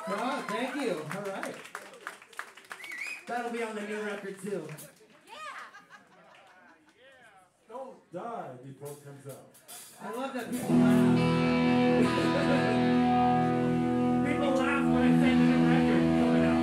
Oh, thank you. All right. That'll be on the new record too. Don't die before it comes out. I love that people laugh. People laugh when I say the new record coming out.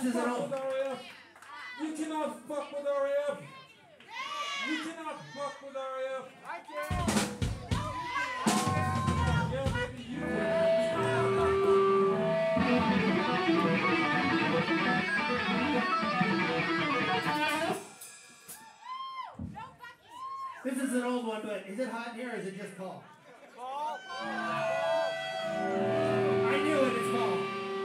is an fuck old. with RAF. You cannot fuck with RAF. You cannot fuck with RAF. I can. Yeah, maybe you can. This is an old one, but is it hot in here or is it just cold? Ball. I knew it, it's fall.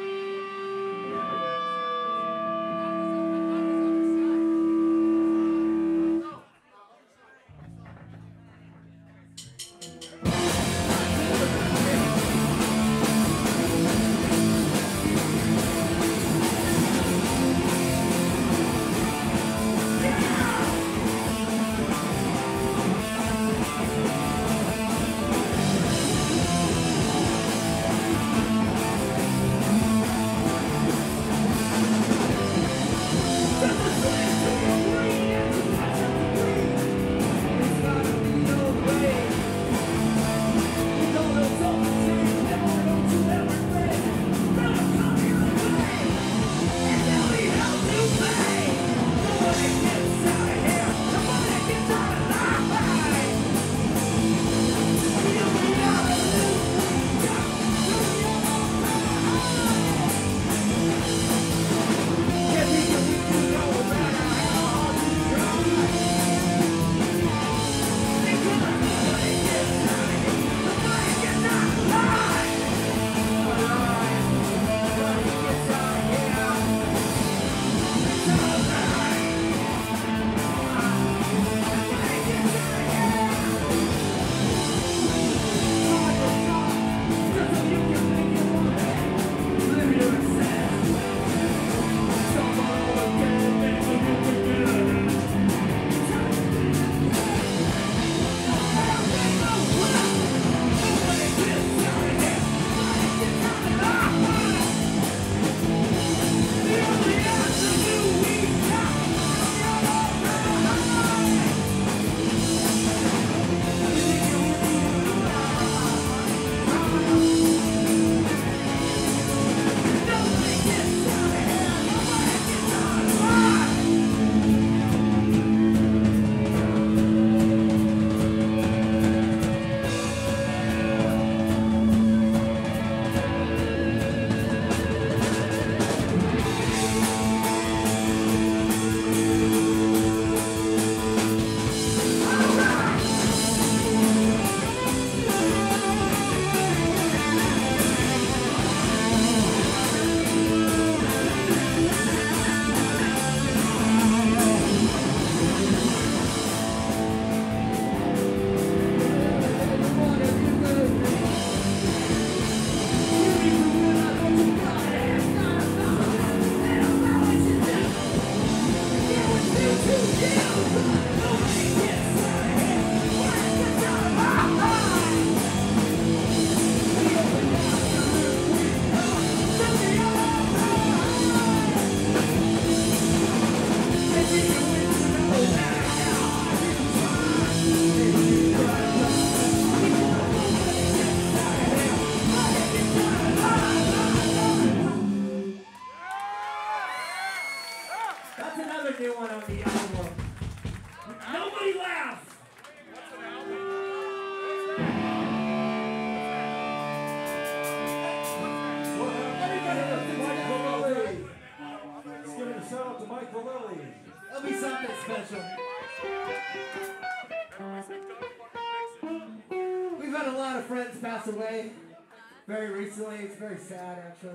Pass away very recently. It's very sad, actually.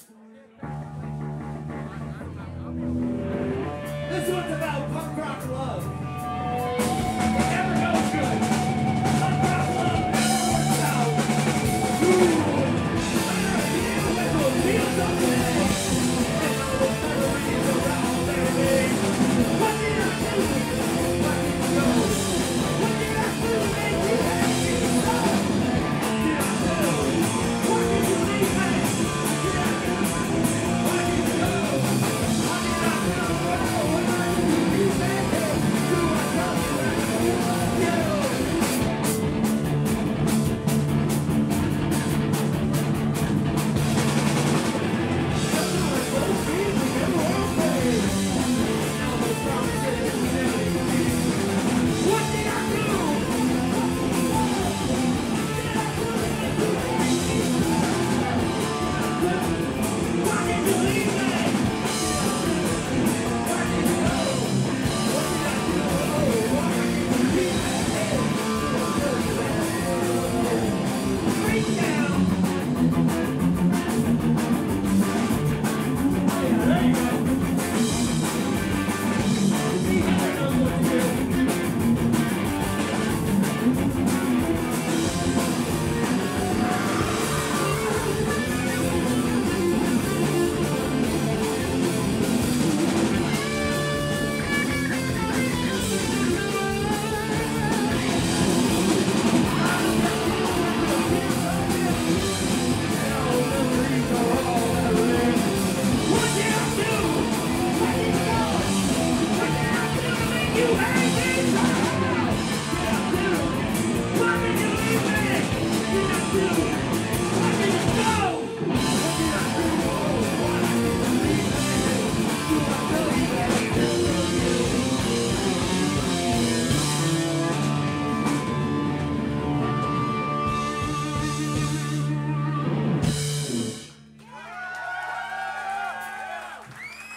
This one's about punk rock love. It never goes good. Punk rock love never works out. Feels something. And all those memories around, baby. What did I do? What did you go? What did I do? Make you happy? What did you do?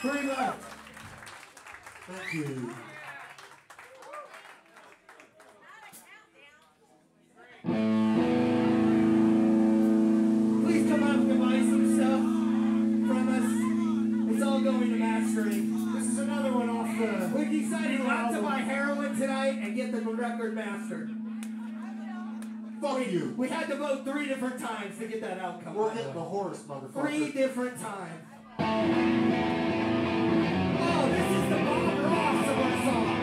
3 left. Thank you. Please come up and buy some stuff from us. It's all going to mastering. This is another one off the... We decided not to buy heroin tonight and get the record mastered. Fuck you. We had to vote 3 different times to get that outcome. We're getting the horse, motherfucker. 3 different times. Oh, this is the Bob Ross of our songs.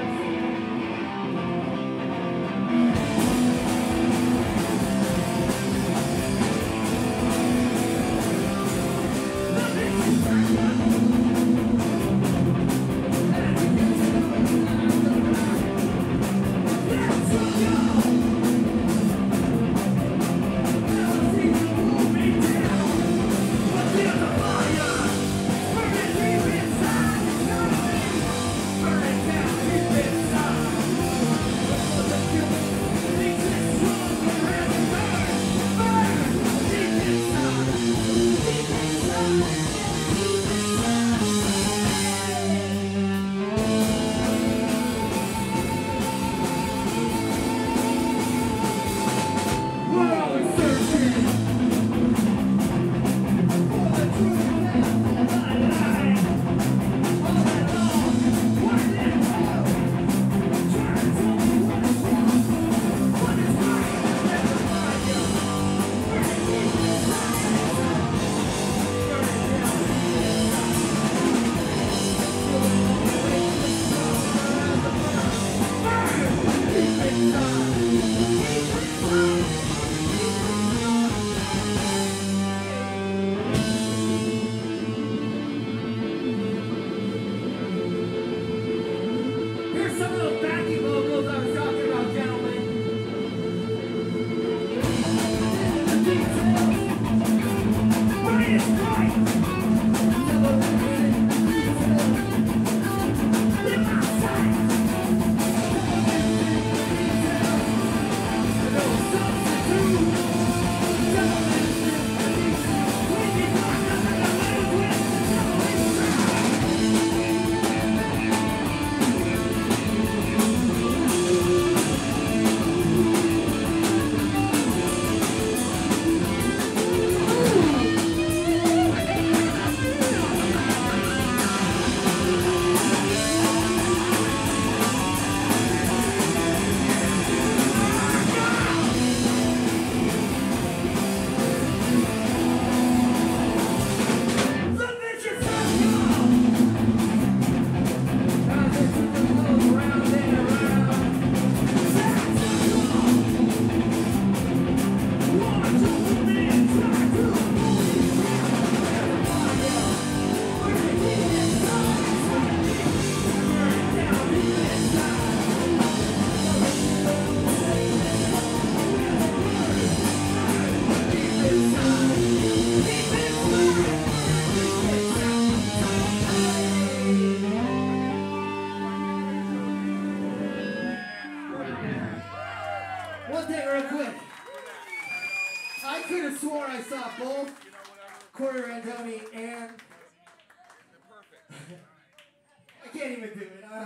One thing real quick. I could have swore I saw both Corey Randoni and... I can't even do it.